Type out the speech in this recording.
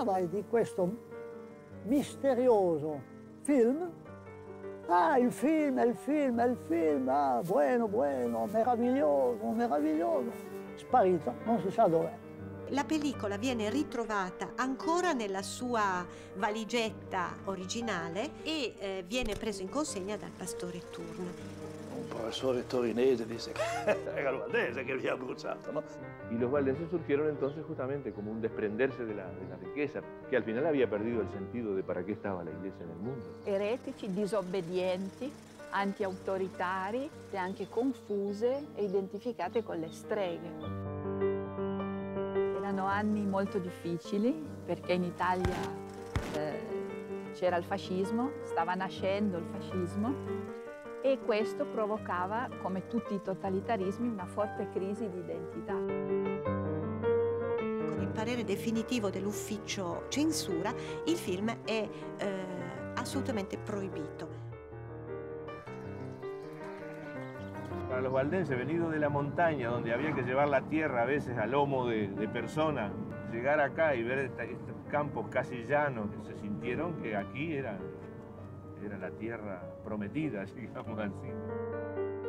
parlava di questo misterioso film. Ah, il film, ah, bueno, meraviglioso, meraviglioso. Sparito, non si sa dov'è. La pellicola viene ritrovata ancora nella sua valigetta originale e viene presa in consegna dal pastore Thurn. Un professore torinese dice che era el Valdese que había bruciato, ¿no? Y los valdenses surgieron entonces justamente como un desprenderse de la riqueza, que al final había perdido el sentido de para qué estaba la iglesia en el mundo. Eretici, disobbedienti, anti-autoritari e anche confuse e identificate con le streghe. Erano anni molto difficili perché in Italia c'era il fascismo, stava nascendo il fascismo e questo provocava, come tutti i totalitarismi, una forte crisi di identità. Con il parere definitivo dell'ufficio censura, il film è assolutamente proibito. Para los valdenses, venidos de la montaña, donde había que llevar la tierra a veces a lomo de personas, llegar acá y ver estos campos casi llanos, se sintieron que aquí era la tierra prometida, digamos así.